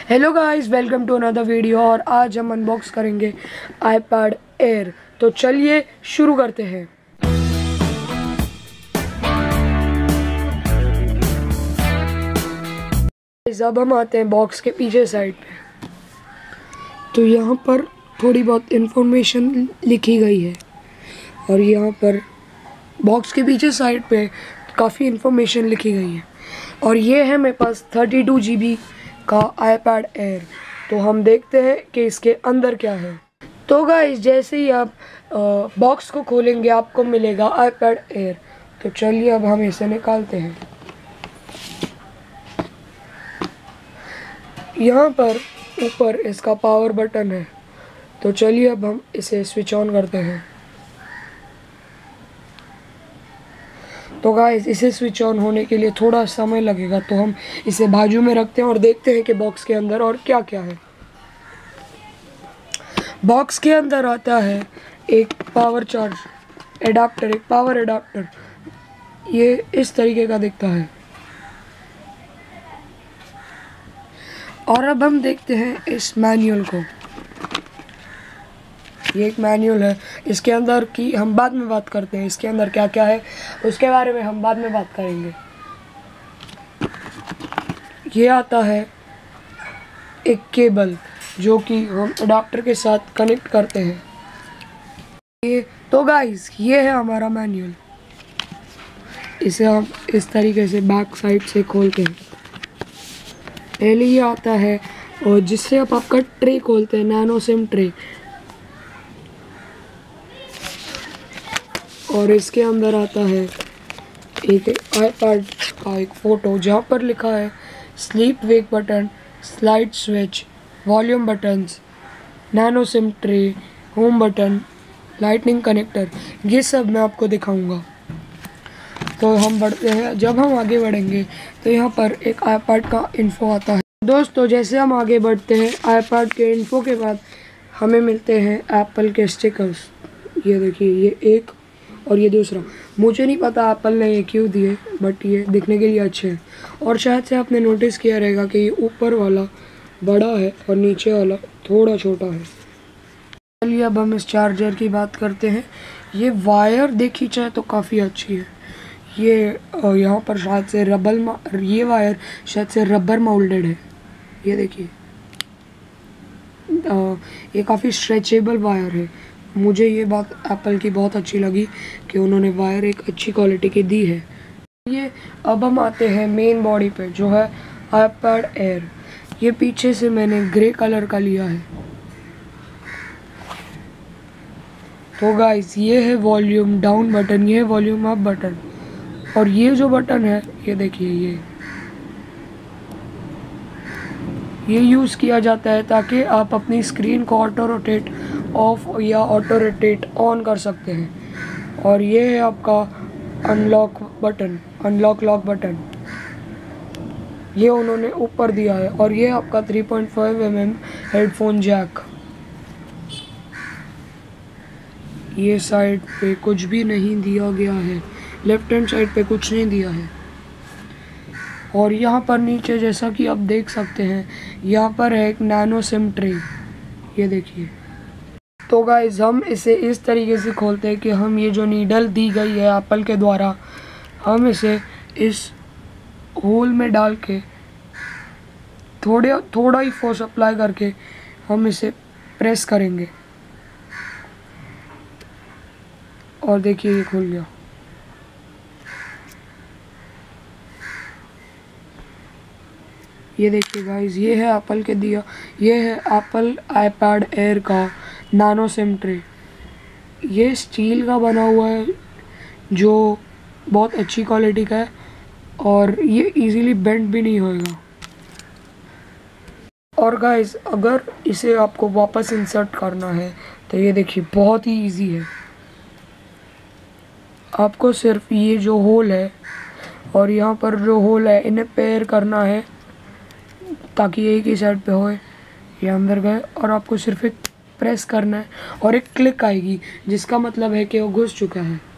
Hello guys, welcome to another video. और आज हम अनबॉक्स करेंगे iPad Air। तो चलिए शुरू करते हैं। अब हम आते हैं बॉक्स के पीछे साइड पे। तो यहाँ पर थोड़ी बहुत इंफॉर्मेशन लिखी गई है और यहाँ पर बॉक्स के पीछे साइड पे काफ़ी इंफॉर्मेशन लिखी गई है। और ये है मेरे पास 32 GB का iPad Air। तो हम देखते हैं कि इसके अंदर क्या है। तो गाइस, जैसे ही आप बॉक्स को खोलेंगे आपको मिलेगा iPad Air। तो चलिए अब हम इसे निकालते हैं। यहाँ पर ऊपर इसका पावर बटन है। तो चलिए अब हम इसे स्विच ऑन करते हैं। तो गाइस, इसे स्विच ऑन होने के लिए थोड़ा समय लगेगा, तो हम इसे बाजू में रखते हैं और देखते हैं कि बॉक्स के अंदर और क्या क्या है। बॉक्स के अंदर आता है एक पावर चार्ज एडाप्टर, एक पावर एडाप्टर। ये इस तरीके का दिखता है। और अब हम देखते हैं इस मैनुअल को। ये एक मैनुअल है। इसके अंदर की हम बाद में बात करते हैं। इसके अंदर क्या क्या है उसके बारे में हम बाद में बात करेंगे। ये आता है एक केबल जो कि हम अडाप्टर के साथ कनेक्ट करते हैं। ये तो गाइस, ये है हमारा मैनुअल। इसे हम इस तरीके से बैक साइड से खोलते हैं। पहले ये आता है और जिससे आप आपका ट्रे खोलते हैं, नैनो सिम ट्रे। और इसके अंदर आता है एक iPad का एक फ़ोटो जहाँ पर लिखा है sleep wake button, slide switch, volume buttons, nano SIM tray, home button, lightning connector. ये सब मैं आपको दिखाऊंगा। तो हम बढ़ते हैं। जब हम आगे बढ़ेंगे तो यहाँ पर एक iPad का इन्फो आता है। दोस्तों, जैसे हम आगे बढ़ते हैं, iPad के इन्फो के बाद हमें मिलते हैं एप्पल के स्टिकर्स। ये देखिए, ये एक और ये दूसरा। मुझे नहीं पता एप्पल ने ये क्यों दिए, बट ये दिखने के लिए अच्छे हैं। और शायद से आपने नोटिस किया रहेगा कि ये ऊपर वाला बड़ा है और नीचे वाला थोड़ा छोटा है। चलिए अब हम इस चार्जर की बात करते हैं। ये वायर देखी जाए तो काफ़ी अच्छी है। ये यहाँ पर शायद से ये वायर शायद से रबर माउल्डेड है। ये देखिए, ये काफ़ी स्ट्रेचेबल वायर है। मुझे ये बात एप्पल की बहुत अच्छी लगी कि उन्होंने वायर एक अच्छी क्वालिटी की दी है। ये अब हम आते हैं मेन बॉडी पे, जो है iPad Air। ये पीछे से मैंने ग्रे कलर का लिया है। तो गाइस, ये है वॉल्यूम डाउन बटन, ये है वॉल्यूम अप बटन। और ये जो बटन है, ये देखिए, ये यूज़ किया जाता है ताकि आप अपनी स्क्रीन को ऑटो रोटेट ऑफ या ऑटो रोटेट ऑन कर सकते हैं। और ये है आपका अनलॉक लॉक बटन। ये उन्होंने ऊपर दिया है। और ये आपका 3.5 mm हेडफोन जैक। ये साइड पे कुछ भी नहीं दिया गया है, लेफ्ट हैंड साइड पे कुछ नहीं दिया है। और यहाँ पर नीचे, जैसा कि आप देख सकते हैं, यहाँ पर है एक नैनो सिम ट्रे। ये देखिए। तो गाइस, हम इसे इस तरीके से खोलते हैं कि हम ये जो नीडल दी गई है एप्पल के द्वारा, हम इसे इस होल में डाल के थोड़ा ही फोर्स अप्लाई करके हम इसे प्रेस करेंगे। और देखिए, ये खुल गया। ये देखिए गाइस, ये है एप्पल के दिया, ये है एप्पल iPad Air का नैनो सिम ट्रे। ये स्टील का बना हुआ है जो बहुत अच्छी क्वालिटी का है और ये इजीली बेंड भी नहीं होएगा। और गाइस, अगर इसे आपको वापस इंसर्ट करना है तो ये देखिए, बहुत ही इजी है। आपको सिर्फ ये जो होल है और यहाँ पर जो होल है, इन्हें पेयर करना है ताकि एक ही साइड पे होए। ये अंदर गए और आपको सिर्फ एक प्रेस करना है और एक क्लिक आएगी, जिसका मतलब है कि वो घुस चुका है।